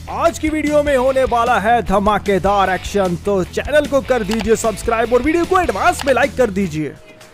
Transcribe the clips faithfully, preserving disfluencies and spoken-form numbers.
आज की वीडियो में होने वाला है धमाकेदार एक्शन, तो चैनल को कर दीजिए सब्सक्राइब और वीडियो को एडवांस में लाइक कर दीजिए।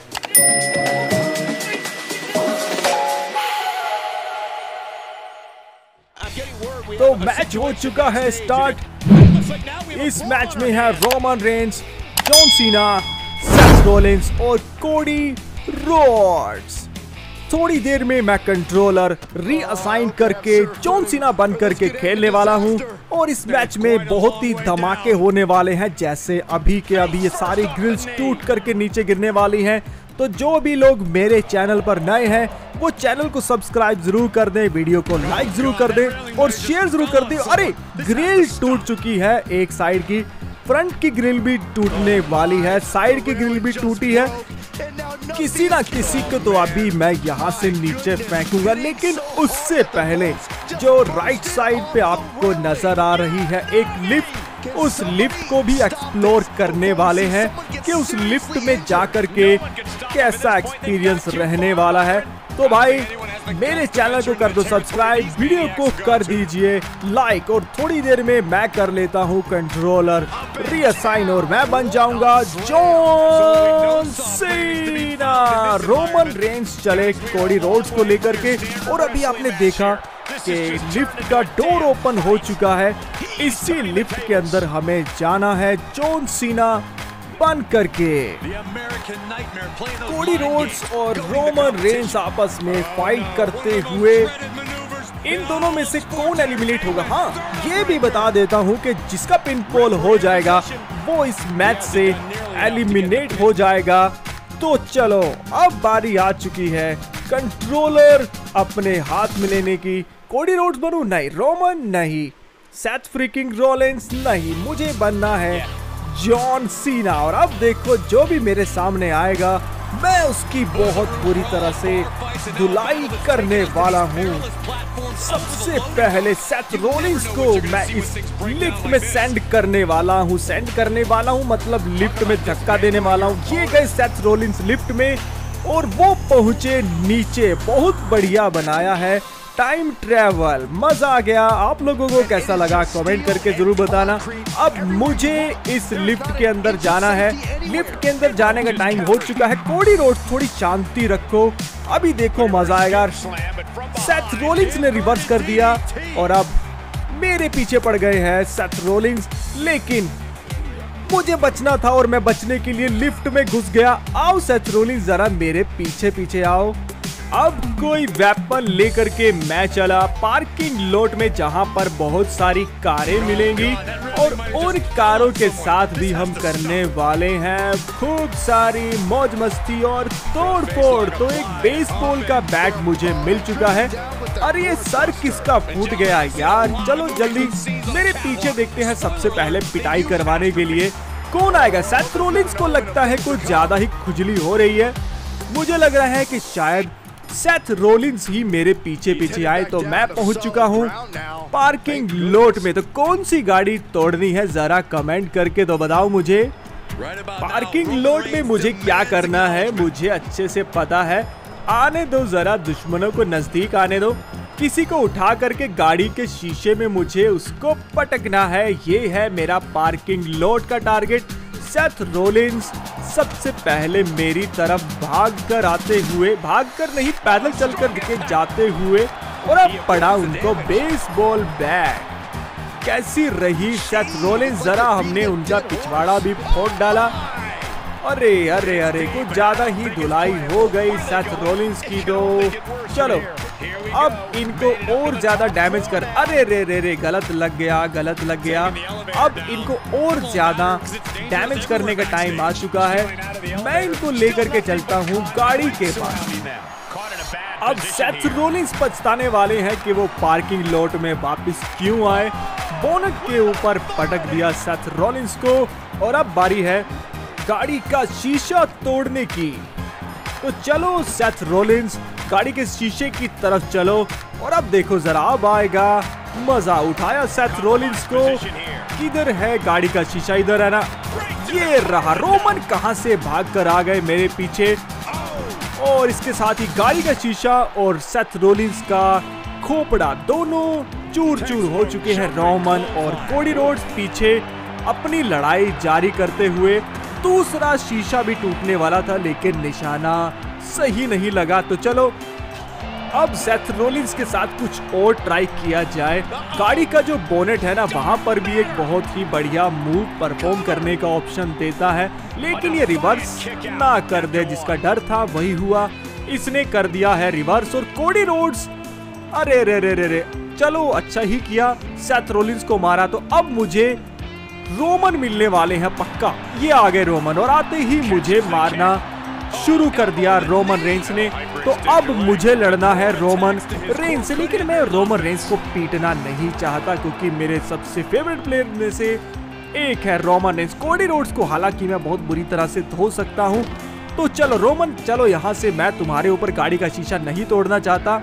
तो मैच हो चुका है स्टार्ट। इस मैच में है Roman Reigns, John Cena, Seth Rollins और कोडी रोड्स। थोड़ी देर में मैं कंट्रोलर रीअसाइन करके जॉन सीना बन करके खेलने वाला हूं और इस मैच में बहुत ही धमाके होने वाले हैं। जैसे अभी के अभी ये सारी ग्रिल्स टूट करके नीचे गिरने वाली हैं। तो जो भी लोग मेरे चैनल पर नए हैं वो चैनल को सब्सक्राइब जरूर कर दें, वीडियो को लाइक जरूर कर दें और शेयर जरूर कर दें। अरे ग्रिल टूट चुकी है, एक साइड की, फ्रंट की ग्रिल भी टूटने वाली है, साइड की ग्रिल भी टूटी है। किसी ना किसी को तो अभी मैं यहाँ से नीचे फेंकूंगा, लेकिन उससे पहले जो राइट साइड पे आपको नजर आ रही है एक लिफ्ट, उस लिफ्ट को भी एक्सप्लोर करने वाले हैं कि उस लिफ्ट में जाकर के कैसा एक्सपीरियंस रहने वाला है। तो भाई मेरे चैनल को कर दो सब्सक्राइब, वीडियो को कर दीजिए लाइक और थोड़ी देर में मैं कर लेता हूं कंट्रोलर रीअसाइन और मैं बन जाऊंगा जॉन सीना। रोमन रेंस चले कोडी रोड्स को लेकर के और अभी आपने देखा कि लिफ्ट का डोर ओपन हो चुका है। इसी लिफ्ट के अंदर हमें जाना है जॉन सीना बन करके। कोडी रोड्स और रोमन रेंस आपस में फाइट करते हुए इन दोनों में से कौन एलिमिनेट होगा। हाँ ये भी बता देता हूँ कि जिसका पिन पोल हो जाएगा वो इस मैच से एलिमिनेट हो जाएगा। तो चलो अब बारी आ चुकी है कंट्रोलर अपने हाथ में लेने की। कोडी रोड्स बनू नहीं, रोमन नहीं, सेथ फ्रीकिंग रॉलिंस नहीं, मुझे बनना है जॉन सीना। और अब देखो जो भी मेरे सामने आएगा मैं उसकी बहुत बुरी तरह से धुलाई करने वाला हूँ। सबसे पहले सेथ रॉलिंस को मैं इस लिफ्ट में सेंड करने वाला हूँ सेंड करने वाला हूँ मतलब लिफ्ट में धक्का देने वाला हूँ। ये गए सेथ रॉलिंस लिफ्ट में और वो पहुंचे नीचे। बहुत बढ़िया बनाया है, टाइम ट्रेवल, मजा आ गया। आप लोगों को कैसा लगा कमेंट करके जरूर बताना। अब मुझे इस लिफ्ट के अंदर जाना है, लिफ्ट के अंदर जाने का टाइम हो चुका है। कोडी रोड्स थोड़ी शांति रखो, अभी देखो मजा आएगा। सेथ रॉलिंस ने रिवर्स कर दिया और अब मेरे पीछे पड़ गए हैं सेथ रॉलिंस, लेकिन मुझे बचना था और मैं बचने के लिए लिफ्ट में घुस गया। आओ सेथ रॉलिंस जरा मेरे पीछे पीछे आओ। अब कोई वेपन लेकर के मैं चला पार्किंग लॉट में जहां पर बहुत सारी कारें मिलेंगी और उन कारों के साथ भी हम करने वाले हैं खूब सारी मौज मस्ती और तोड़ फोड़। तो एक बेसबॉल का बैट मुझे मिल चुका है। अरे ये सर किसका फूट गया यार। चलो जल्दी मेरे पीछे देखते हैं, सबसे पहले पिटाई करवाने के लिए कौन आएगा। सेथ रॉलिंस को लगता है कुछ ज्यादा ही खुजली हो रही है, मुझे लग रहा है कि शायद सेथ रॉलिंस ही मेरे पीछे पीछे आए। तो मैं पहुंच चुका हूं पार्किंग लॉट में। तो कौन सी गाड़ी तोड़नी है जरा कमेंट करके तो बताओ मुझे। पार्किंग लॉट में मुझे क्या करना है मुझे अच्छे से पता है। आने दो जरा, दुश्मनों को नजदीक आने दो। किसी को उठा करके गाड़ी के शीशे में मुझे उसको पटकना है। ये है मेरा पार्किंग लॉट का टारगेट। सेथ रॉलिंस सबसे पहले मेरी तरफ भाग कर आते हुए, भाग कर नहीं पैदल चलकर दिखे जाते हुए, और अब पड़ा उनको बेसबॉल बैट। कैसी रही सेथ रॉलिंस, जरा हमने उनका पिछवाड़ा भी फोड़ डाला। अरे अरे अरे कुछ ज्यादा ही धुलाई हो गई सेथ रॉलिंस की। तो चलो अब इनको और ज्यादा डैमेज कर, अरे रे रे रे गलत लग गया गलत लग गया। अब इनको और ज्यादा डैमेज करने का टाइम आ चुका है। मैं इनको लेकर के चलता हूँ गाड़ी के पास। अब सेथ रॉलिंस पछताने वाले हैं कि वो पार्किंग लॉट में वापस क्यों आए। बोनट के ऊपर पटक दिया सेथ रॉलिंस को और अब बारी है गाड़ी का शीशा तोड़ने की। तो चलो सेथ रॉलिंस गाड़ी के शीशे की तरफ चलो और अब देखो जरा अब आएगा मजा। उठाया सेथ रॉलिंस को। किधर है गाड़ी का शीशा, इधर है ना, ये रहा। रोमन कहां से भाग कर आ गए मेरे पीछे और इसके साथ ही गाड़ी का शीशा और सेथ रॉलिंस का खोपड़ा दोनों चूर चूर हो चुके हैं रोमन और कोडी रोड्स पीछे अपनी लड़ाई जारी करते हुए। दूसरा शीशा भी टूटने वाला था लेकिन निशाना सही नहीं लगा। तो चलो अब सेथ रोलिंस के साथ कुछ और ट्राई किया जाए। गाड़ी का जो बोनेट है ना, वहां पर भी एक बहुत ही बढ़िया मूव परफॉर्म करने का ऑप्शन देता है, लेकिन ये रिवर्स ना कर दे। जिसका डर था वही हुआ, इसने कर दिया है रिवर्स। और कोडी रोड्स अरे रे रे रे रे चलो अच्छा ही किया, सेथ रोलिंस को मारा। तो अब मुझे रोमन मिलने वाले हैं पक्का। ये आ गए रोमन और आते ही मुझे मारना शुरू कर दिया रोमन रेंस ने। तो अब मुझे लड़ना है रोमन रेंस से, लेकिन मैं रोमन रेंस को पीटना नहीं चाहता क्योंकि मेरे सबसे फेवरेट प्लेयर में से एक है रोमन रेंस। कोडी रोड्स को हालांकि मैं बहुत बुरी तरह से धो सकता हूं। तो चलो रोमन, चलो यहां से, मैं तुम्हारे ऊपर गाड़ी का शीशा नहीं तोड़ना चाहता।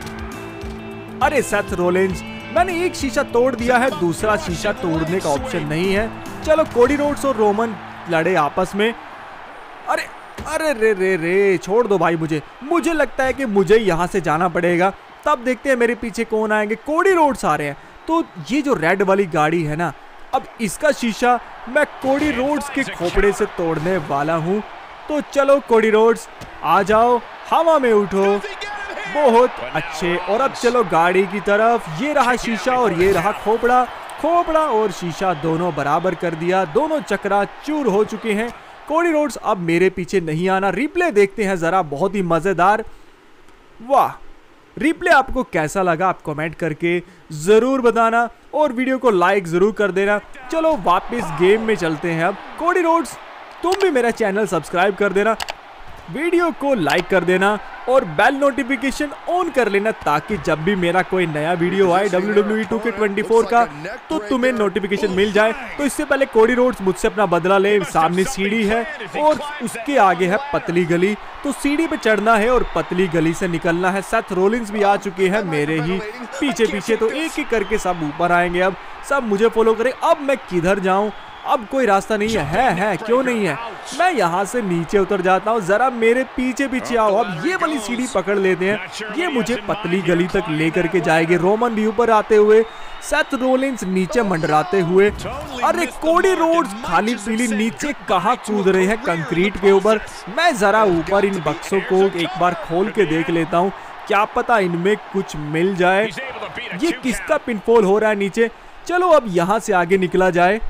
अरे सेथ रोलिंस, मैंने एक शीशा तोड़ दिया है, दूसरा शीशा तोड़ने का ऑप्शन नहीं है। चलो कोडी रोड्स और रोमन लड़े आपस में। अरे अरे रे रे रे छोड़ दो भाई, मुझे मुझे लगता है कि मुझे यहाँ से जाना पड़ेगा। तब देखते हैं मेरे पीछे कौन आएंगे। कोडी रोड्स आ रहे हैं। तो ये जो रेड वाली गाड़ी है ना, अब इसका शीशा मैं कोडी रोड्स के खोपड़े से तोड़ने वाला हूँ। तो चलो कोडी रोड्स आ जाओ, हवा में उठो। बहुत अच्छे। और अब चलो गाड़ी की तरफ। ये रहा शीशा और ये रहा खोपड़ा। खोपड़ा और शीशा दोनों बराबर कर दिया, दोनों चकरा चूर हो चुके हैं। कोडी रोड्स अब मेरे पीछे नहीं आना। रिप्ले देखते हैं जरा, बहुत ही मजेदार। वाह, रिप्ले आपको कैसा लगा आप कमेंट करके जरूर बताना और वीडियो को लाइक जरूर कर देना। चलो वापस गेम में चलते हैं। अब कोडी रोड्स तुम भी मेरा चैनल सब्सक्राइब कर देना, वीडियो को लाइक कर देना और बेल नोटिफिकेशन ऑन कर लेना ताकि जब भी मेरा कोई नया वीडियो आए W W E two K twenty four का तो तुम्हें नोटिफिकेशन मिल जाए। तो इससे पहले कोडी रोड्स मुझसे अपना बदला ले। सामने सीढ़ी है और उसके आगे है पतली गली। तो सीढ़ी पे चढ़ना है और पतली गली से निकलना है। सेथ रोलिंस भी आ चुके हैं मेरे ही पीछे पीछे। तो एक एक करके सब ऊपर आएंगे। अब सब मुझे फॉलो करें। अब मैं किधर जाऊं? अब कोई रास्ता नहीं है। है है क्यों नहीं है? मैं यहाँ से नीचे उतर जाता हूँ, जरा मेरे पीछे पीछे आओ। अब ये वाली सीढ़ी पकड़ लेते हैं, ये मुझे पतली गली तक लेकर के जाएगी। रोमन भी ऊपर आते हुए, सेथ रोलिंस नीचे मंडराते हुए। अरे कोडी रोड्स खाली पीली नीचे कहाँ कूद रहे हैं कंक्रीट के ऊपर। मैं जरा ऊपर इन बक्सों को एक बार खोल के देख लेता हूँ, क्या पता इनमें कुछ मिल जाए। ये किसका पिनफॉल हो रहा है नीचे? चलो अब यहाँ से आगे निकला जाए।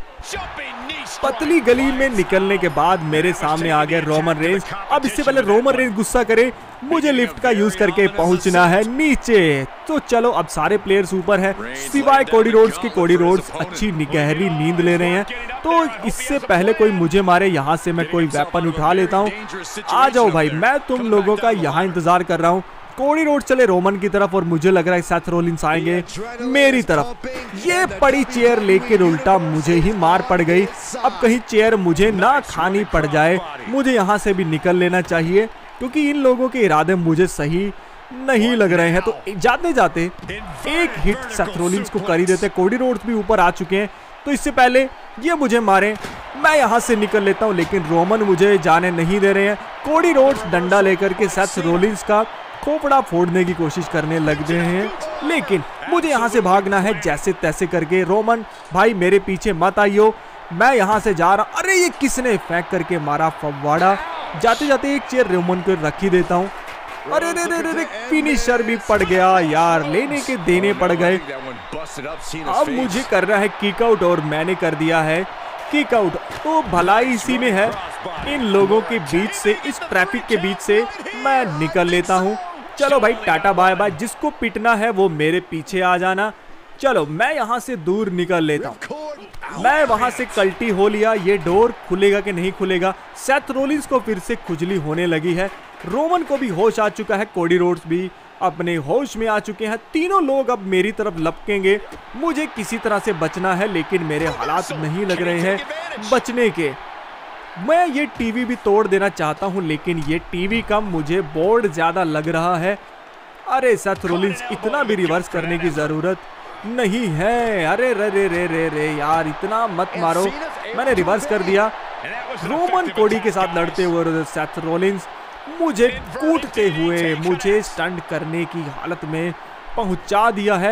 पतली गली में निकलने के बाद मेरे सामने आ गए रोमन रेंस। अब इससे पहले रोमन रेंस गुस्सा करे, मुझे लिफ्ट का यूज करके पहुंचना है नीचे। तो चलो अब सारे प्लेयर्स ऊपर हैं सिवाय कोडी रोड्स के। कोडी रोड्स अच्छी गहरी नींद ले रहे हैं। तो इससे पहले कोई मुझे मारे, यहाँ से मैं कोई वेपन उठा लेता हूँ। आ जाओ भाई, मैं तुम लोगों का यहाँ इंतजार कर रहा हूँ। कोडी रोड्स चले रोमन की तरफ और मुझे लग रहा है सेथ रोलिंस आएंगे मेरी तरफ। ये पड़ी चेयर लेके उल्टा मुझे ही मार पड़ गई। अब कहीं चेयर मुझे ना खानी पड़ जाए। मुझे यहाँ से भी निकल लेना चाहिए क्योंकि इन लोगों के इरादे मुझे सही नहीं लग रहे हैं। तो जाते जाते एक हिट सेथ रोलिंस को कर ही देते। कोडी रोड्स भी ऊपर आ चुके हैं। तो इससे पहले ये मुझे मारे, मैं यहाँ से निकल लेता हूँ, लेकिन रोमन मुझे जाने नहीं दे रहे हैं। कोडी रोड्स डंडा लेकर के सेथ रोलिंस का खोपड़ा फोड़ने की कोशिश करने लग गए हैं, लेकिन मुझे यहाँ से भागना है जैसे तैसे करके। रोमन भाई मेरे पीछे मत आइयो, मैं यहाँ से जा रहा। अरे ये किसने फेंक करके मारा फव्वाड़ा। जाते जाते एक चेयर रोमन को रख ही देता हूँ। अरे रे रे रे फिनिशर भी पड़ गया यार, लेने के देने पड़ गए। अब मुझे करना है किक आउट और मैंने कर दिया है किक आउट। तो भलाई इसी में है, इन लोगों के बीच से, इस ट्रैफिक के बीच से मैं निकल लेता हूँ। चलो भाई टाटा बाय बाय, जिसको पिटना है वो मेरे पीछे आ जाना। चलो मैं यहाँ से दूर निकल लेता हूँ। मैं वहां से कल्टी हो लिया। ये डोर खुलेगा कि नहीं खुलेगा? सेथ रोलिंस को फिर से खुजली होने लगी है। रोमन को भी होश आ चुका है। कोडी रोड्स भी अपने होश में आ चुके हैं। तीनों लोग अब मेरी तरफ लपकेंगे। मुझे किसी तरह से बचना है, लेकिन मेरे हालात नहीं लग रहे हैं बचने के। मैं ये टीवी भी तोड़ देना चाहता हूं, लेकिन ये टीवी कम, मुझे बोर्ड ज्यादा लग रहा है। अरे सेथ रोलिंस, इतना भी रिवर्स करने की जरूरत नहीं है। अरे रे रे रे रे रे यार, इतना मत मारो। मैंने रिवर्स कर दिया। रोमन कोडी के साथ लड़ते हुए सेथ रोलिंस मुझे कूटते हुए मुझे स्टंट करने की हालत में पहुंचा दिया है।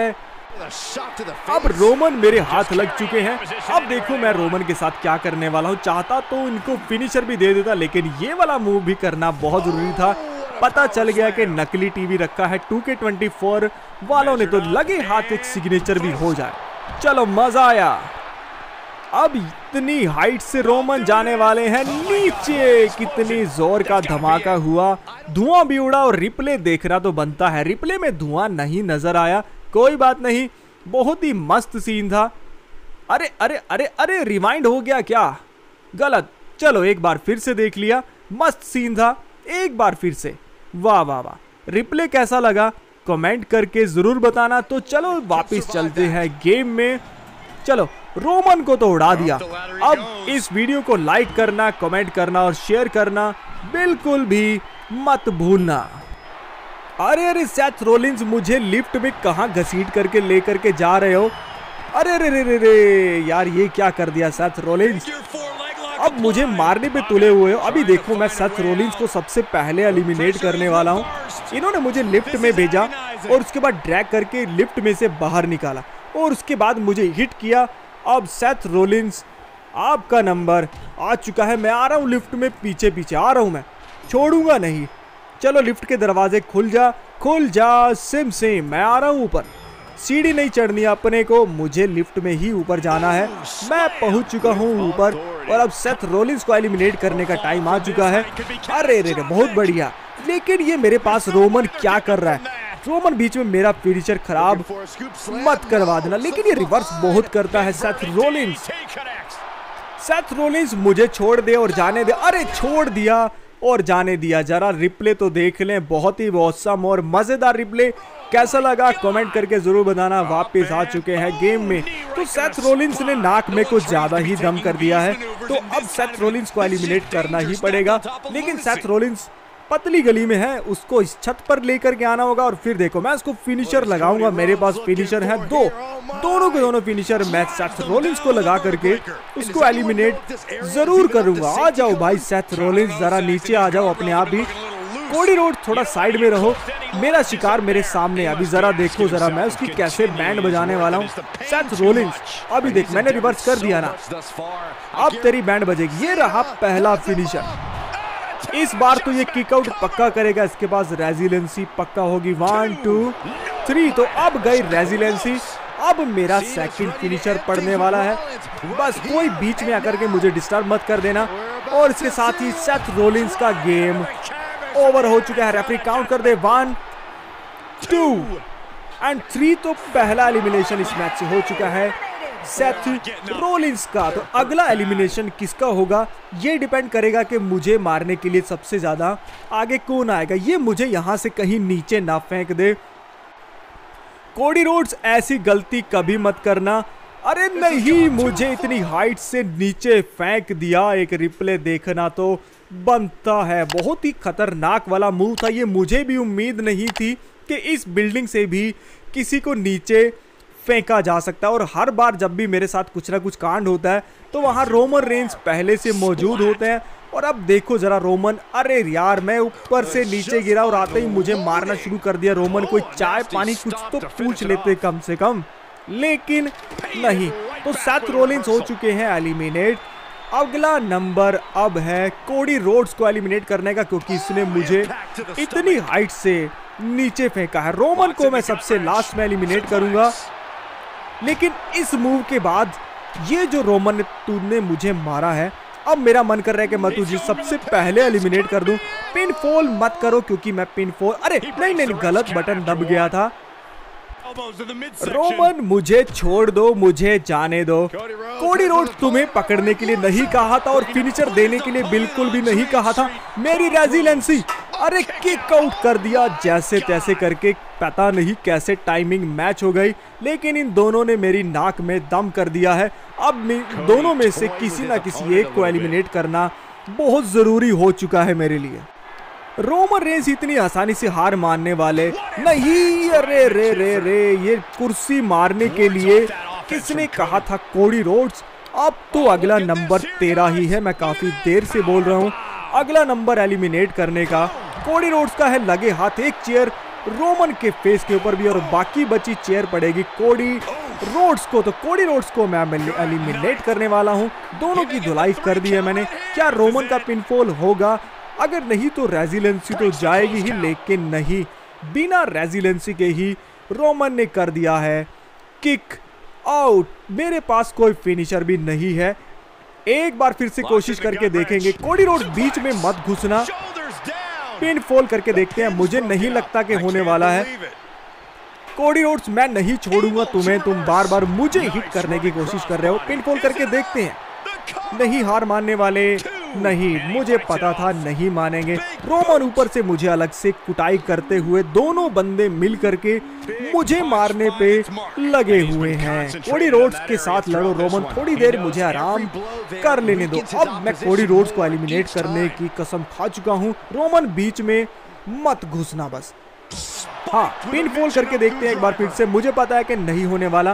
अब रोमन मेरे हाथ लग चुके हैं। अब देखो मैं रोमन के साथ क्या करने वाला हूँ। चाहता तो इनको फिनिशर भी दे देता, लेकिन ये वाला मूव भी करना बहुत जरूरी था। पता चल गया कि नकली टीवी रखा है। टू के ट्वेंटी फोर वालों ने तो लगे हाथ एक सिग्नेचर भी हो जाए। चलो मजा आया। अब इतनी हाइट से रोमन जाने वाले हैं नीचे। कितनी जोर का धमाका हुआ, धुआं भी उड़ा और रिप्ले देखना तो बनता है। रिप्ले में धुआं नहीं नजर आया, कोई बात नहीं, बहुत ही मस्त सीन था। अरे अरे अरे अरे रिवाइंड हो गया क्या? गलत। चलो एक बार फिर से देख लिया, मस्त सीन था। एक बार फिर से, वाह वाह वाह। रिप्ले कैसा लगा कमेंट करके जरूर बताना। तो चलो वापस चलते हैं गेम में। चलो रोमन को तो उड़ा दिया। अब इस वीडियो को लाइक करना, कमेंट करना और शेयर करना बिल्कुल भी मत भूलना। अरे अरे सेथ रोलिंस, मुझे लिफ्ट में कहां घसीट करके लेकर के जा रहे हो? अरे रे रे रे रे यार, ये क्या कर दिया सेथ रोलिंस। अब मुझे मारने पे तुले हुए हो। अभी देखो मैं सेथ रोलिंस को सबसे पहले एलिमिनेट करने वाला हूँ। इन्होंने मुझे लिफ्ट में भेजा और उसके बाद ड्रैग करके लिफ्ट में से बाहर निकाला और उसके बाद मुझे हिट किया। अब सेथ रोलिंस आपका नंबर आ चुका है। मैं आ रहा हूँ लिफ्ट में, पीछे पीछे आ रहा हूँ, मैं छोड़ूंगा नहीं। चलो लिफ्ट के दरवाजे खुल जा, खुल जा सिम सिम। मैं आ रहा हूँ ऊपर। सीढ़ी नहीं चढ़नी अपने को, मुझे लिफ्ट में ही ऊपर जाना है। मैं पहुंच चुका हूँ ऊपर और अब सेथ रोलिंस को एलिमिनेट करने का टाइम आ चुका है। अरे रे रे, बहुत बढ़िया। लेकिन ये मेरे पास रोमन क्या कर रहा है? रोमन बीच में मेरा फिनिशर खराब मत करवा देना। लेकिन ये रिवर्स बहुत करता है सेथ रोलिंस। सेथ रोलिंस मुझे छोड़ दे और जाने दे। अरे छोड़ दिया और जाने दिया। जरा रिप्ले तो देख लें, बहुत ही ऑसम और मजेदार रिप्ले। कैसा लगा कमेंट करके जरूर बताना। वापस आ चुके हैं गेम में। तो सेथ रोलिंस ने नाक में कुछ ज्यादा ही दम कर दिया है, तो अब सेथ रोलिंस को एलिमिनेट करना ही पड़ेगा। लेकिन सेथ रोलिंस पतली गली में है, उसको इस छत पर लेकर के आना होगा और फिर देखो मैं उसको फिनिशर लगाऊंगा। मेरे पास फिनिशर है दो, दोनों के दोनों फिनिशर मैं सेथ रोलिंस को लगा करके उसको एलिमिनेट जरूर करूंगा। आ जाओ भाई सेथ रोलिंस, जरा नीचे आ जाओ अपने आप ही। कोडी रोड्स थोड़ा साइड में रहो, मेरा शिकार मेरे सामने। अभी जरा देखो, जरा मैं उसकी कैसे बैंड बजाने वाला हूँ। सेथ रोलिंस अभी देख, मैंने रिवर्स कर दिया ना, अब तेरी बैंड बजेगी। ये रहा पहला फिनिशर। इस बार तो ये किक आउट पक्का करेगा, इसके पास रेजिलेंसी पक्का होगी। वन टू थ्री, तो अब गई रेजिलेंसी। अब मेरा सेकंड फिनिशर पड़ने वाला है। बस कोई बीच में आकर के मुझे डिस्टर्ब मत कर देना। और इसके साथ ही सेथ रोलिंस का गेम ओवर हो चुका है। रेफरी काउंट कर दे। वन टू एंड थ्री, तो पहला एलिमिनेशन इस मैच से हो चुका है सेथ रोलिंस का। तो अगला एलिमिनेशन किसका होगा ये डिपेंड करेगा कि मुझे मारने के लिए सबसे ज्यादा आगे कौन आएगा। ये मुझे यहां से कहीं नीचे ना फेंक दे। कोडी रोड्स ऐसी गलती कभी मत करना। अरे नहीं, मुझे इतनी हाइट से नीचे फेंक दिया। एक रिप्ले देखना तो बनता है। बहुत ही खतरनाक वाला मूव था ये। मुझे भी उम्मीद नहीं थी कि इस बिल्डिंग से भी किसी को नीचे फेंका जा सकता है। और हर बार जब भी मेरे साथ कुछ ना कुछ कांड होता है तो वहां रोमन रेंज पहले से मौजूद होते हैं। और अब देखो जरा रोमन, अरे यार मैं ऊपर से नीचे गिरा और आते ही मुझे मारना शुरू कर दिया। रोमन कोई चाय पानी कुछ तो पूछ लेते कम से कम, लेकिन नहीं। तो सेथ रोलिंस हो चुके हैं एलिमिनेट। अगला नंबर अब है कोडी रोड्स को एलिमिनेट करने का, क्योंकि इसने मुझे इतनी हाइट से नीचे फेंका है। रोमन को मैं सबसे लास्ट में एलिमिनेट करूंगा। लेकिन इस मूव के बाद ये जो रोमन ने तूने मुझे मारा है, अब मेरा मन कर रहा है कि मैं तुझे सबसे पहले एलिमिनेट कर दूं। पिन फॉल मत करो, क्योंकि मैं पिन फॉल, अरे नहीं नहीं गलत बटन दब गया था। रोमन मुझे छोड़ दो, मुझे जाने दो। कोडी रोड्स तुम्हें पकड़ने के लिए नहीं कहा था और फिनिशर देने के लिए बिल्कुल भी नहीं कहा था। मेरी रेजिलेंसी, अरे किक आउट कर दिया जैसे तैसे करके। पता नहीं कैसे टाइमिंग मैच हो गई, लेकिन इन दोनों ने मेरी नाक में दम कर दिया है। अब दोनों में से किसी ना किसी एक को एलिमिनेट करना बहुत जरूरी हो चुका है मेरे लिए। रोमन रेंस इतनी आसानी से हार मानने वाले नहीं। अरे रे रे रे, ये कुर्सी मारने के लिए किसने कहा था कोडी रोड्स। अब तो अगला नंबर तेरा ही है, मैं काफी देर से बोल रहा हूँ। अगला नंबर एलिमिनेट करने का कोडी रोड्स का है लगे हाथ। एक चेयर रोमन के फेस के ऊपर भी, और बाकी बची चेयर पड़ेगी कोडी रोड्स को। तो कोडी रोड्स को मैं एलिमिनेट करने वाला हूं। दोनों की धुलाई कर दी है मैंने। क्या रोमन का पिनफॉल होगा? अगर नहीं तो रेजिलेंसी तो जाएगी ही, लेकिन नहीं, बिना रेजिलेंसी के ही रोमन ने कर दिया है किक आउट। मेरे पास कोई फिनिशर भी नहीं है। एक बार फिर से कोशिश करके देखेंगे। कोडी रोड्स बीच में मत घुसना, पिन फॉल करके देखते हैं। मुझे नहीं लगता कि होने वाला है। कोडी रोड्स मैं नहीं छोड़ूंगा तुम्हें, तुम बार बार मुझे हिट करने की कोशिश कर रहे हो। पिन फॉल करके देखते हैं। नहीं हार मानने वाले, नहीं, मुझे पता था नहीं मानेंगे। रोमन ऊपर से मुझे अलग से कुटाई करते हुए, दोनों बंदे मिल करके मुझे मारने पे लगे हुए हैं। कोडी रोड्स के साथ लड़ो रोमन, थोड़ी देर मुझे आराम कर लेने दो। अब मैं कोडी रोड्स को एलिमिनेट करने की कसम खा चुका हूं। रोमन बीच में मत घुसना बस। हाँ, पिन फॉल करके देखते हैं एक बार फिर से। मुझे पता है कि नहीं होने वाला।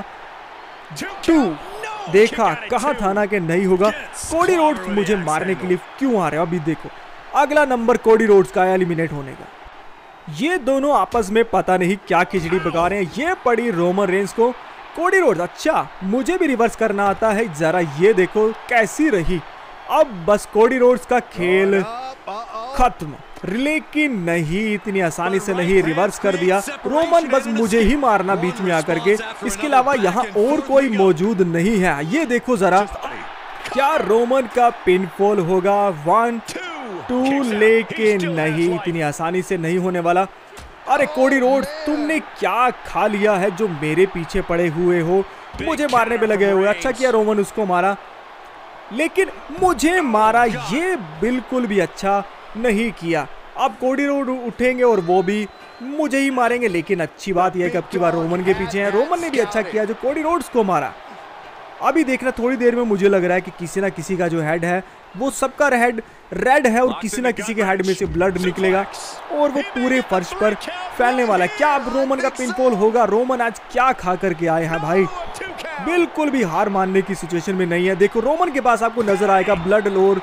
टू, देखा, कहा था ना कि नहीं होगा। कोडी रोड्स मुझे मारने के लिए क्यों आ रहे हो? अभी देखो, अगला नंबर कोडी रोड्स का एलिमिनेट होने का। ये दोनों आपस में पता नहीं क्या खिचड़ी पका रहे हैं। ये पड़ी रोमन रेंस को। कोडी रोड्स, अच्छा मुझे भी रिवर्स करना आता है, जरा ये देखो कैसी रही। अब बस कोडी रोड्स का खेल खत्म, लेकिन नहीं, इतनी आसानी से नहीं। रिवर्स कर दिया रोमन, बस मुझे ही मारना बीच में आकर के। इसके अलावा यहाँ और कोई मौजूद नहीं है। ये देखो जरा, क्या रोमन का पिनफॉल होगा? वन टू, लेकिन नहीं, इतनी आसानी से नहीं होने वाला। अरे कोडी रोड्स, तुमने क्या खा लिया है जो मेरे पीछे पड़े हुए हो? मुझे मारने पे लगे हुए। अच्छा किया रोमन उसको मारा, लेकिन मुझे मारा ये बिल्कुल भी अच्छा नहीं किया। अब कोडी रोड उठेंगे और वो भी मुझे ही मारेंगे, लेकिन अच्छी बात यह है कि अब की बार रोमन के पीछे है। रोमन ने भी अच्छा किया जो कोडी रोड्स को मारा। अभी देखना, थोड़ी देर में मुझे लग रहा है कि किसी ना किसी का जो हेड है वो सबका हेड रेड है, और किसी ना किसी के हेड में से ब्लड निकलेगा और वो पूरे फर्श पर फैलने वाला है। क्या अब रोमन का पिनफॉल होगा? रोमन आज क्या खा करके आए हैं भाई, बिल्कुल भी हार मानने की सिचुएशन में नहीं है। देखो रोमन के पास आपको नजर आएगा ब्लड लोर।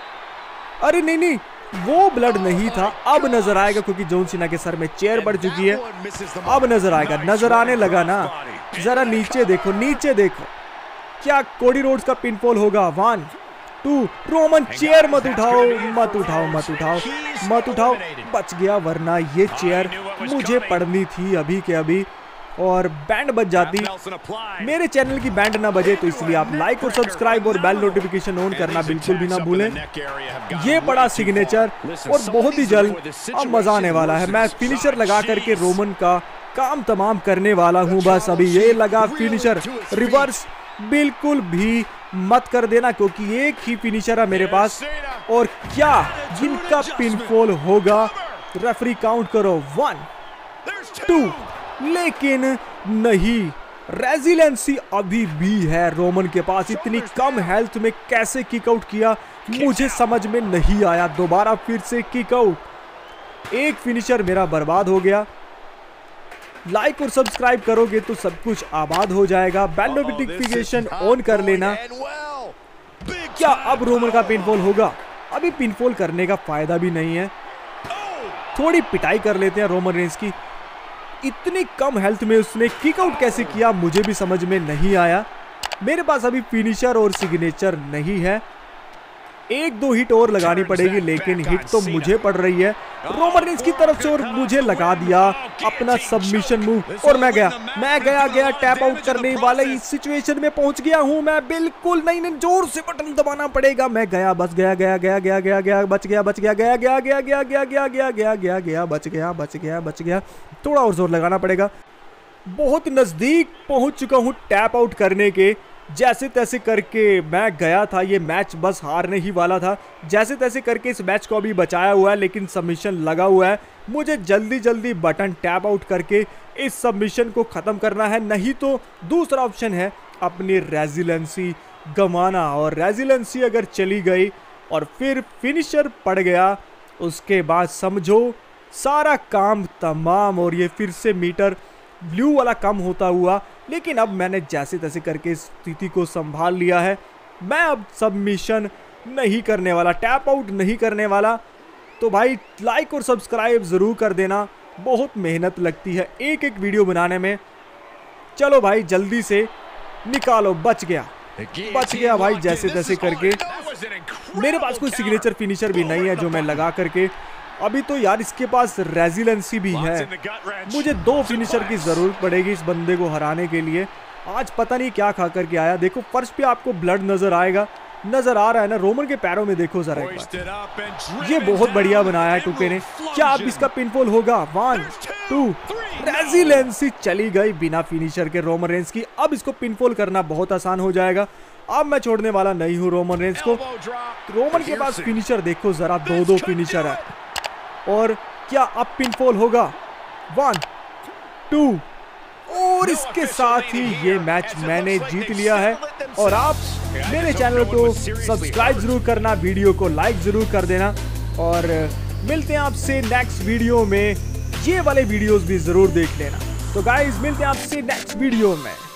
अरे नहीं नहीं, वो ब्लड नहीं था, अब नजर आएगा क्योंकि जॉन सीना के सर में चेयर पड़ चुकी है। अब नजर आएगा, नजर आने लगा ना। जरा नीचे देखो, नीचे देखो, क्या कोडी रोड्स का पिनफॉल होगा? वन टू, रोमन चेयर मत उठाओ, मत उठाओ, मत उठाओ, मत उठाओ। बच गया, वरना ये चेयर मुझे पड़नी थी अभी के अभी, और बैंड बज जाती। मेरे चैनल की बैंड ना बजे, तो इसलिए आप लाइक और सब्सक्राइब और बेल नोटिफिकेशन ऑन करना बिल्कुल भी ना भूलें। ये बड़ा सिग्नेचर, और बहुत ही जल्द अब मजा आने वाला है। मैं फिनिशर लगा करके रोमन का काम तमाम करने वाला हूं। बस अभी ये लगा फिनिशर। रिवर्स बिल्कुल भी मत कर देना, क्योंकि एक ही फिनिशर है मेरे पास। और क्या जिनका पिनफॉल होगा? रेफरी काउंट करो, वन टू, लेकिन नहीं, रेजिलेंसी अभी भी है रोमन के पास। इतनी कम हेल्थ में कैसे किक आउट किया मुझे समझ में नहीं आया। दोबारा फिर से किक आउट। एक फिनिशर मेरा बर्बाद हो गया। लाइक और सब्सक्राइब करोगे तो सब कुछ आबाद हो जाएगा। बेल नोटिफिकेशन ऑन कर लेना। क्या अब रोमन का पिनफॉल होगा? अभी पिनफॉल करने का फायदा भी नहीं है। थोड़ी पिटाई कर लेते हैं रोमन रेंस की। इतनी कम हेल्थ में उसने किक आउट कैसे किया मुझे भी समझ में नहीं आया। मेरे पास अभी फिनिशर और सिग्नेचर नहीं है। एक दो हिट और लगानी पड़ेगी, लेकिन हिट तो मुझे पड़ रही है रोमन रेंस की तरफ से, और मुझे लगा दिया अपना सबमिशन मूव, और मैं गया मैं गया गया टैप आउट करने वाले इस सिचुएशन में पहुंच गया हूं मैं। बिल्कुल नहीं नहीं, जोर से बटन दबाना पड़ेगा। मैं गया, बस गया गया गया गया गया गया बच गया बच गया गया गया गया गया गया गया गया गया गया गया बच गया बच गया बच गया। थोड़ा और जोर लगाना पड़ेगा। बहुत नजदीक पहुंच चुका हूं टैप आउट करने के। जैसे तैसे करके मैं गया था, ये मैच बस हारने ही वाला था। जैसे तैसे करके इस मैच को अभी बचाया हुआ है, लेकिन सबमिशन लगा हुआ है। मुझे जल्दी जल्दी बटन टैप आउट करके इस सबमिशन को ख़त्म करना है, नहीं तो दूसरा ऑप्शन है अपनी रेजिलेंसी गंवाना। और रेजिलेंसी अगर चली गई और फिर फिनिशर पड़ गया, उसके बाद समझो सारा काम तमाम, और ये फिर से मीटर ब्लू वाला कम होता हुआ। लेकिन अब मैंने जैसे तैसे करके स्थिति को संभाल लिया है। मैं अब सबमिशन नहीं करने वाला, टैप आउट नहीं करने वाला। तो भाई लाइक और सब्सक्राइब ज़रूर कर देना, बहुत मेहनत लगती है एक एक वीडियो बनाने में। चलो भाई जल्दी से निकालो, बच गया बच गया भाई जैसे तैसे करके। मेरे पास कोई सिग्नेचर फिनिशर भी नहीं है जो मैं लगा करके, अभी तो यार इसके पास रेजिलेंसी भी है। मुझे दो फिनिशर की जरूरत पड़ेगी इस बंदे को हराने के लिए। आज पता नहीं क्या खा करके आया। देखो फर्श पे आपको ब्लड नजर आएगा, नजर आ रहा है ना रोमन के पैरों में, देखो जरा एक बार। ये बहुत बढ़िया बनाया है टूके ने। क्या अब इसका पिनफॉल होगा? वन टू, रेजिलेंसी चली गई बिना फिनिशर के रोमन रेंस की। अब इसको पिनफॉल करना बहुत आसान हो जाएगा। अब मैं छोड़ने वाला नहीं हूँ रोमन रेंस को। रोमन के पास फिनिशर देखो जरा, दो दो फिनिशर है। और क्या अब पिनफॉल होगा? वन टू, और इसके साथ ही ये मैच मैंने जीत लिया है। और आप मेरे चैनल को सब्सक्राइब जरूर करना, वीडियो को लाइक जरूर कर देना, और मिलते हैं आपसे नेक्स्ट वीडियो में। ये वाले वीडियोस भी जरूर देख लेना। तो गाइस मिलते हैं आपसे नेक्स्ट वीडियो में।